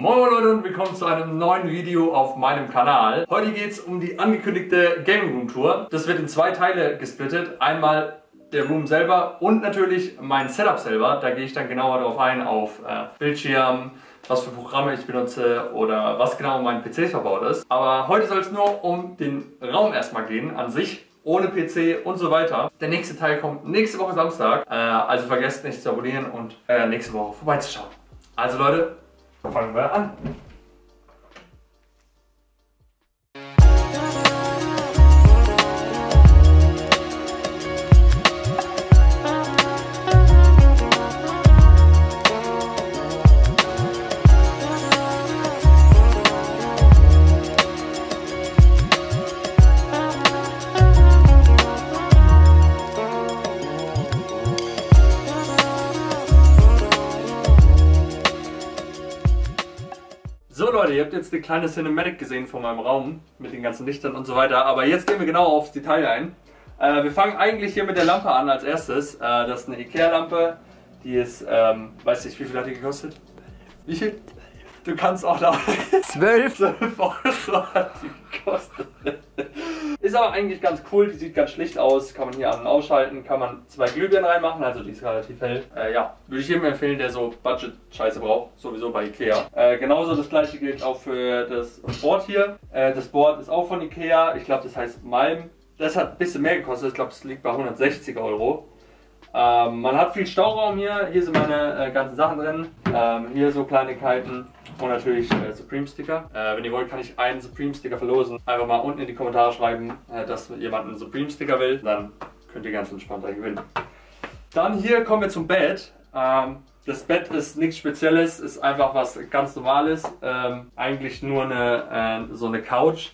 Moin Leute und willkommen zu einem neuen Video auf meinem Kanal. Heute geht es um die angekündigte Gaming Room Tour. Das wird in zwei Teile gesplittet. Einmal der Room selber und natürlich mein Setup selber. Da gehe ich dann genauer darauf ein, auf Bildschirm, was für Programme ich benutze oder was genau mein PC verbaut ist. Aber heute soll es nur um den Raum erstmal gehen, an sich, ohne PC und so weiter. Der nächste Teil kommt nächste Woche Samstag. Also vergesst nicht zu abonnieren und nächste Woche vorbeizuschauen. Also Leute, fangen wir an. So Leute, ihr habt jetzt eine kleine Cinematic gesehen von meinem Raum mit den ganzen Lichtern und so weiter, aber jetzt gehen wir genau aufs Detail ein. Wir fangen eigentlich hier mit der Lampe an als erstes. Das ist eine Ikea-Lampe, die ist, weiß nicht, wie viel hat die gekostet? Wie viel? Du kannst auch da 12 Euro hat die gekostet. Ist aber eigentlich ganz cool, die sieht ganz schlicht aus, kann man hier an- und ausschalten, kann man zwei Glühbirnen reinmachen, also die ist relativ hell. Ja, würde ich jedem empfehlen, der so Budget-Scheiße braucht, sowieso bei Ikea. Genauso das gleiche gilt auch für das Board hier. Das Board ist auch von Ikea, ich glaube das heißt Malm. Das hat ein bisschen mehr gekostet, ich glaube es liegt bei 160 Euro. Man hat viel Stauraum hier sind meine ganzen Sachen drin, hier so Kleinigkeiten. Und natürlich Supreme Sticker. Wenn ihr wollt, kann ich einen Supreme Sticker verlosen. Einfach mal unten in die Kommentare schreiben, dass jemand einen Supreme Sticker will. Dann könnt ihr ganz entspannt einen gewinnen. Dann hier kommen wir zum Bett. Das Bett ist nichts Spezielles, ist einfach was ganz Normales. Eigentlich nur so eine Couch,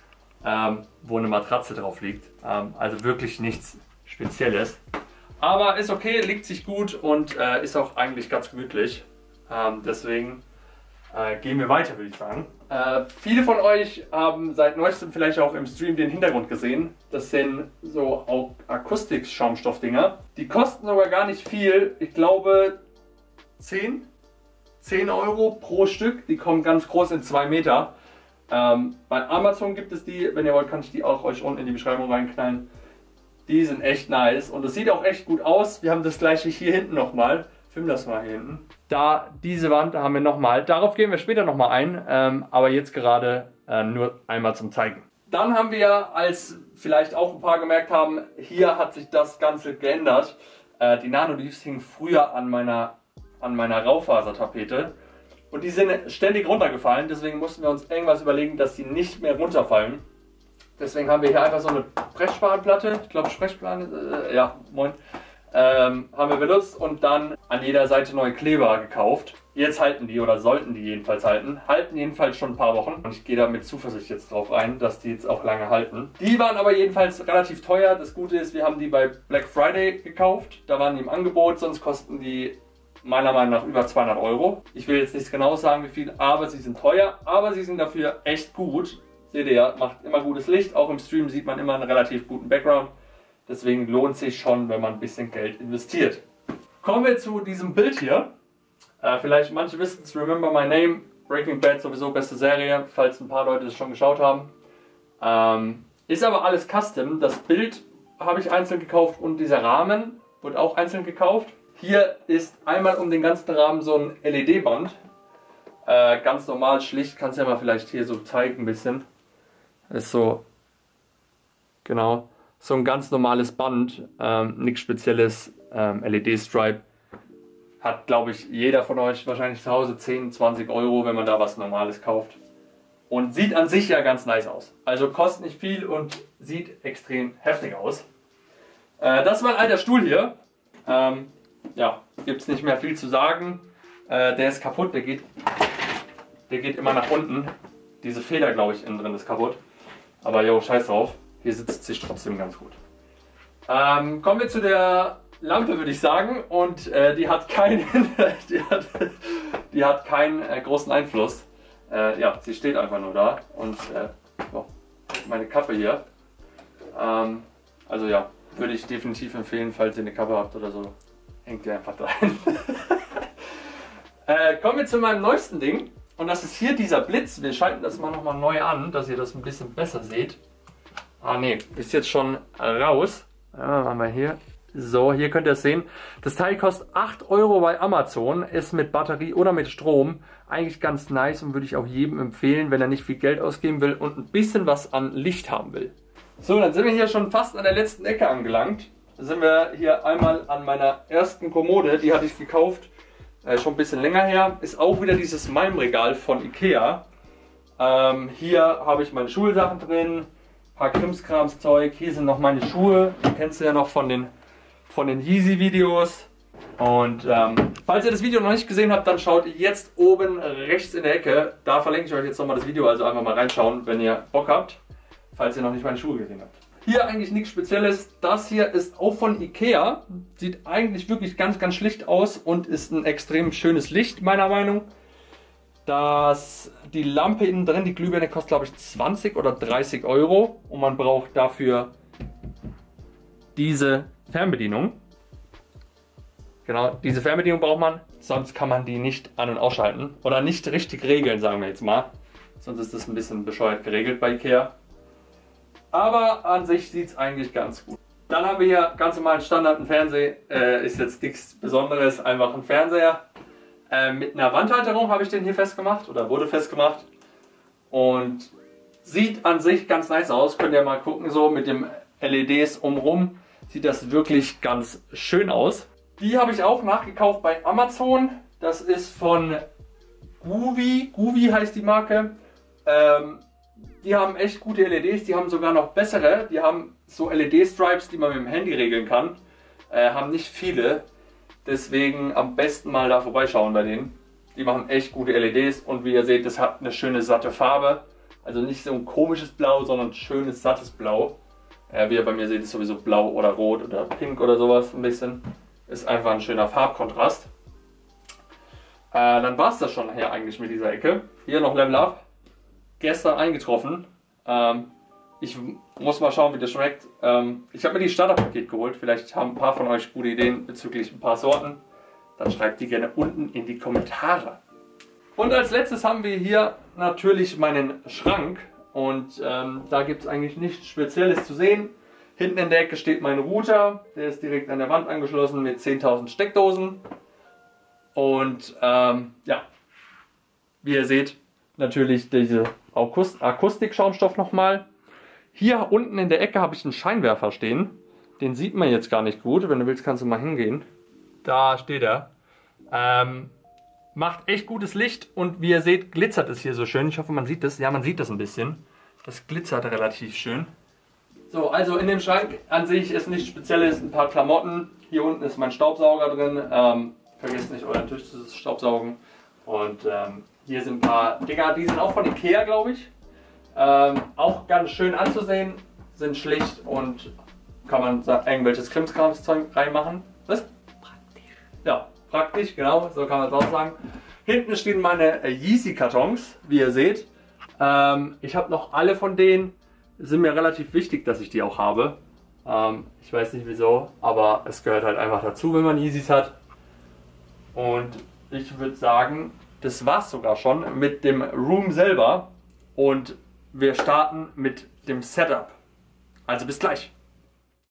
wo eine Matratze drauf liegt. Also wirklich nichts Spezielles. Aber ist okay, liegt sich gut und ist auch eigentlich ganz gemütlich. Deswegen gehen wir weiter, würde ich sagen. Viele von euch haben seit neuestem vielleicht auch im Stream den Hintergrund gesehen. Das sind so Akustik-Schaumstoffdinger. Die kosten sogar gar nicht viel. Ich glaube 10 Euro pro Stück. Die kommen ganz groß in 2 Meter. Bei Amazon gibt es die. Wenn ihr wollt, kann ich die auch euch unten in die Beschreibung reinknallen. Die sind echt nice und es sieht auch echt gut aus. Wir haben das gleiche hier hinten nochmal. Film das mal hier hinten. Da, diese Wand haben wir nochmal. Darauf gehen wir später nochmal ein, aber jetzt gerade nur einmal zum Zeigen. Dann haben wir, als vielleicht auch ein paar gemerkt haben, hier hat sich das Ganze geändert. Die Nano-Leaves hingen früher an meiner Raufasertapete und die sind ständig runtergefallen. Deswegen mussten wir uns irgendwas überlegen, dass sie nicht mehr runterfallen. Deswegen haben wir hier einfach so eine Pressspanplatte. Ich glaube Pressspan, ja, moin. Haben wir benutzt und dann an jeder Seite neue Kleber gekauft. Jetzt halten die, oder sollten die jedenfalls halten. Halten jedenfalls schon ein paar Wochen. Und ich gehe da mit Zuversicht jetzt drauf ein, dass die jetzt auch lange halten. Die waren aber jedenfalls relativ teuer. Das Gute ist, wir haben die bei Black Friday gekauft. Da waren die im Angebot, sonst kosten die meiner Meinung nach über 200 Euro. Ich will jetzt nicht genau sagen, wie viel, aber sie sind teuer. Aber sie sind dafür echt gut. Seht ihr ja, macht immer gutes Licht. Auch im Stream sieht man immer einen relativ guten Background. Deswegen lohnt sich schon, wenn man ein bisschen Geld investiert. Kommen wir zu diesem Bild hier. Vielleicht manche wissen es, Remember My Name, Breaking Bad sowieso beste Serie, falls ein paar Leute das schon geschaut haben. Ist aber alles Custom. Das Bild habe ich einzeln gekauft und dieser Rahmen wird auch einzeln gekauft. Hier ist einmal um den ganzen Rahmen so ein LED-Band. Ganz normal, schlicht, kannst du ja mal vielleicht hier so zeigen ein bisschen. Ist so, genau. So ein ganz normales Band, nichts Spezielles, LED-Stripe. Hat, glaube ich, jeder von euch wahrscheinlich zu Hause 10, 20 Euro, wenn man da was Normales kauft. Und sieht an sich ja ganz nice aus. Also kostet nicht viel und sieht extrem heftig aus. Das ist mein alter Stuhl hier. Ja, gibt es nicht mehr viel zu sagen. Der ist kaputt, der geht immer nach unten. Diese Feder, glaube ich, innen drin ist kaputt. Aber jo, scheiß drauf. Hier sitzt sich trotzdem ganz gut. Kommen wir zu der Lampe, würde ich sagen. Und die hat keinen, die hat keinen großen Einfluss. Ja, sie steht einfach nur da. Und oh, meine Kappe hier. Also ja, würde ich definitiv empfehlen, falls ihr eine Kappe habt oder so. Hängt ihr einfach rein. Kommen wir zu meinem neuesten Ding. Und das ist hier dieser Blitz. Wir schalten das mal nochmal neu an, dass ihr das ein bisschen besser seht. Ah ne, ist jetzt schon raus. Ja, machen wir hier. So, hier könnt ihr es sehen. Das Teil kostet 8 Euro bei Amazon. Ist mit Batterie oder mit Strom. Eigentlich ganz nice und würde ich auch jedem empfehlen, wenn er nicht viel Geld ausgeben will und ein bisschen was an Licht haben will. So, dann sind wir hier schon fast an der letzten Ecke angelangt. Da sind wir hier einmal an meiner ersten Kommode. Die hatte ich gekauft. Schon ein bisschen länger her, ist auch wieder dieses Malmregal von Ikea. Hier habe ich meine Schulsachen drin, ein paar Krimskrams-Zeug. Hier sind noch meine Schuhe, die kennst du ja noch von den Yeezy-Videos. Und falls ihr das Video noch nicht gesehen habt, dann schaut jetzt oben rechts in der Ecke. Da verlinke ich euch jetzt nochmal das Video, also einfach mal reinschauen, wenn ihr Bock habt, falls ihr noch nicht meine Schuhe gesehen habt. Hier eigentlich nichts Spezielles. Das hier ist auch von Ikea. Sieht eigentlich wirklich ganz, ganz schlicht aus und ist ein extrem schönes Licht, meiner Meinung. Die Lampe innen drin, die Glühbirne kostet glaube ich 20 oder 30 Euro. Und man braucht dafür diese Fernbedienung. Genau, diese Fernbedienung braucht man. Sonst kann man die nicht an- und ausschalten. Oder nicht richtig regeln, sagen wir jetzt mal. Sonst ist das ein bisschen bescheuert geregelt bei Ikea. Aber an sich sieht es eigentlich ganz gut. Dann haben wir hier ganz normalen Standard einen Fernseher. Ist jetzt nichts Besonderes, einfach ein Fernseher. Mit einer Wandhalterung habe ich den hier festgemacht oder wurde festgemacht. Und sieht an sich ganz nice aus. Könnt ihr mal gucken, so mit den LEDs umrum. Sieht das wirklich ganz schön aus. Die habe ich auch nachgekauft bei Amazon. Das ist von Guvi. Guvi heißt die Marke. Die haben echt gute LEDs, die haben sogar noch bessere. Die haben so LED-Stripes, die man mit dem Handy regeln kann. Haben nicht viele. Deswegen am besten mal da vorbeischauen bei denen. Die machen echt gute LEDs und wie ihr seht, das hat eine schöne satte Farbe. Also nicht so ein komisches Blau, sondern ein schönes sattes Blau. Wie ihr bei mir seht, ist sowieso blau oder rot oder pink oder sowas ein bisschen. Ist einfach ein schöner Farbkontrast. Dann war es das schon hier eigentlich mit dieser Ecke. Hier noch Level Up. Gestern eingetroffen. Ich muss mal schauen, wie das schmeckt. Ich habe mir die Starterpaket geholt. Vielleicht haben ein paar von euch gute Ideen bezüglich ein paar Sorten. Dann schreibt die gerne unten in die Kommentare. Und als letztes haben wir hier natürlich meinen Schrank. Und da gibt es eigentlich nichts Spezielles zu sehen. Hinten in der Ecke steht mein Router. Der ist direkt an der Wand angeschlossen mit 10.000 Steckdosen. Und ja, wie ihr seht, natürlich diese Akustik-Schaumstoff nochmal. Hier unten in der Ecke habe ich einen Scheinwerfer stehen. Den sieht man jetzt gar nicht gut. Wenn du willst, kannst du mal hingehen. Da steht er. Macht echt gutes Licht und wie ihr seht, glitzert es hier so schön. Ich hoffe, man sieht das. Ja, man sieht das ein bisschen. Das glitzert relativ schön. So, also in dem Schrank an sich ist nichts Spezielles. Ein paar Klamotten. Hier unten ist mein Staubsauger drin. Vergesst nicht, euren Tisch zu staubsaugen. Und hier sind ein paar Dinger, die sind auch von Ikea, glaube ich. Auch ganz schön anzusehen, sind schlicht und kann man irgendwelches Krimskrams-Zeug reinmachen. Was? Praktisch. Ja, praktisch, genau, so kann man es auch sagen. Hinten stehen meine Yeezy-Kartons, wie ihr seht. Ich habe noch alle von denen, sind mir relativ wichtig, dass ich die auch habe. Ich weiß nicht wieso, aber es gehört halt einfach dazu, wenn man Yeezys hat. Und ich würde sagen, das war's sogar schon mit dem Room selber und wir starten mit dem Setup. Also bis gleich.